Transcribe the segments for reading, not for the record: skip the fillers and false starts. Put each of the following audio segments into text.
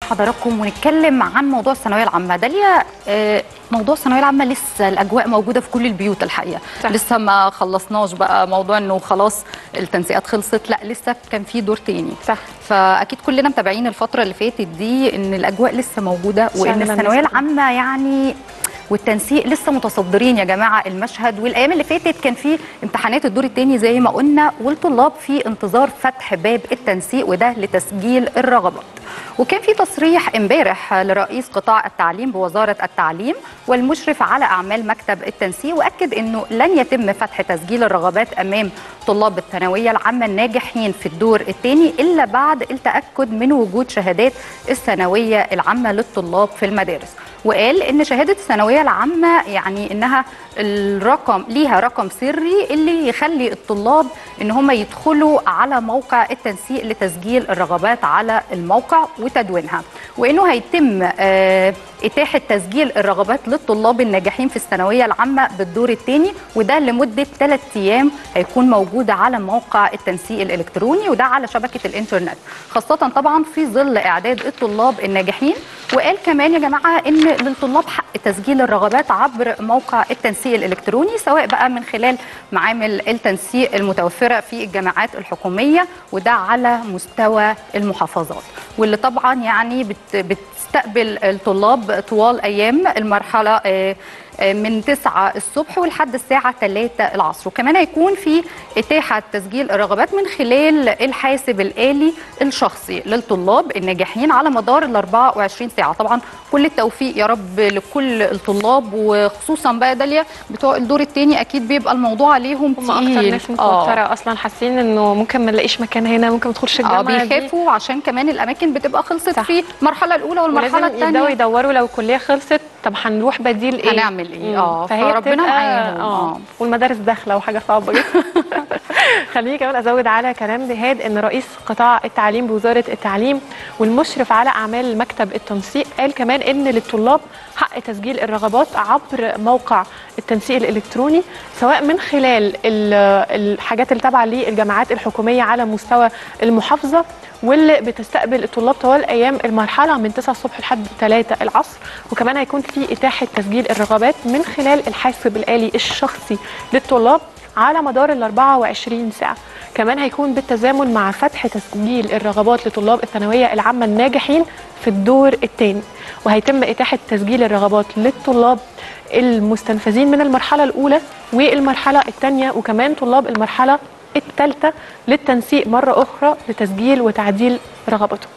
حضراتكم ونتكلم عن موضوع الثانويه العامه. داليا، موضوع الثانويه العامه لسه الاجواء موجوده في كل البيوت الحقيقه. صح. لسه ما خلصناش بقى موضوع انه خلاص التنسيقات خلصت، لا لسه كان في دور تاني. صح. فاكيد كلنا متابعين الفتره اللي فاتت دي ان الاجواء لسه موجوده وان الثانويه العامه يعني والتنسيق لسه متصدرين يا جماعه المشهد. والايام اللي فاتت كان في امتحانات الدور الثاني زي ما قلنا، والطلاب في انتظار فتح باب التنسيق وده لتسجيل الرغبات. وكان في تصريح امبارح لرئيس قطاع التعليم بوزاره التعليم والمشرف على اعمال مكتب التنسيق، واكد انه لن يتم فتح تسجيل الرغبات امام طلاب الثانويه العامه الناجحين في الدور الثاني الا بعد التاكد من وجود شهادات الثانويه العامه للطلاب في المدارس. وقال ان شهاده الثانويه العامه يعني انها الرقم ليها رقم سري اللي يخلي الطلاب ان هم يدخلوا على موقع التنسيق لتسجيل الرغبات على الموقع وتدوينها، وانه هيتم اتاحه تسجيل الرغبات للطلاب الناجحين في الثانويه العامه بالدور الثاني، وده لمده 3 ايام هيكون موجود على موقع التنسيق الالكتروني وده على شبكه الانترنت، خاصه طبعا في ظل اعداد الطلاب الناجحين. وقال كمان يا جماعه ان للطلاب حق تسجيل الرغبات عبر موقع التنسيق الالكتروني سواء بقى من خلال معامل التنسيق المتوفره في الجامعات الحكوميه وده على مستوى المحافظات، واللي طبعا يعني بتستقبل الطلاب طوال ايام المرحله من 9 الصبح ولحد الساعة 3 العصر. وكمان هيكون في إتاحة تسجيل الرغبات من خلال الحاسب الآلي الشخصي للطلاب الناجحين على مدار ال 24 ساعة. طبعا كل التوفيق يا رب لكل الطلاب، وخصوصا بقى داليا بتوع الدور الثاني أكيد بيبقى الموضوع عليهم تقيل. هم أكتر ناس متوترة أصلا، حاسين إنه ممكن ما نلاقيش مكان هنا، ممكن ما ندخلش الجامعة بيخافوا عشان كمان الأماكن بتبقى خلصت في المرحلة الأولى والمرحلة الثانية، يبدأوا يدوروا لو الكلية خلصت طب هنروح بديل ايه؟ هنعمل ايه؟ فربنا معاهم. والمدارس داخله وحاجه صعبه جدا. خليني كمان ازود على كلام نهاد ان رئيس قطاع التعليم بوزاره التعليم والمشرف على اعمال مكتب التنسيق قال كمان ان للطلاب حق تسجيل الرغبات عبر موقع التنسيق الالكتروني سواء من خلال الحاجات اللي تابعه للجامعات الحكوميه على مستوى المحافظه واللي بتستقبل الطلاب طوال ايام المرحله من 9 الصبح لحد 3 العصر. وكمان هيكون في اتاحه تسجيل الرغبات من خلال الحاسب الآلي الشخصي للطلاب على مدار ال 24 ساعه. كمان هيكون بالتزامن مع فتح تسجيل الرغبات لطلاب الثانويه العامه الناجحين في الدور الثاني، وهيتم اتاحه تسجيل الرغبات للطلاب المستنفذين من المرحله الاولى والمرحله الثانيه وكمان طلاب المرحله الثالثه للتنسيق مره اخرى لتسجيل وتعديل رغبتهم.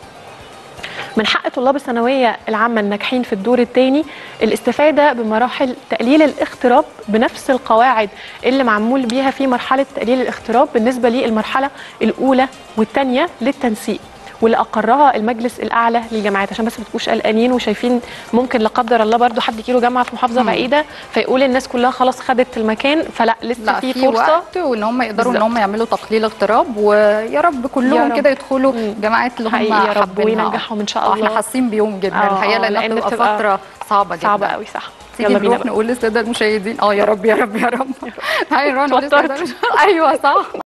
من حق طلاب الثانويه العامه الناجحين في الدور الثاني الاستفاده بمراحل تقليل الاغتراب بنفس القواعد اللي معمول بيها في مرحله تقليل الاغتراب بالنسبه للمرحله الاولى والثانيه للتنسيق، واللي اقرها المجلس الاعلى للجامعات، عشان بس ما تبقوش قلقانين وشايفين ممكن لا قدر الله برضو حد يجيله جامعه في محافظه بعيده فيقول الناس كلها خلاص خدت المكان، فلا لسه في فرصه وقت وان هم يقدروا ان هم يعملوا تقليل اغتراب، ويا رب كلهم كده يدخلوا جامعات اللي هم يا رب وينجحهم ان شاء الله. احنا حاسين بيهم جدا الحقيقه لان بتبقى فتره صعبه جدا. صعبه قوي صح. يلا بينا نقول للساده المشاهدين يا رب يا رب يا رب. هاي رنا ايوه صح.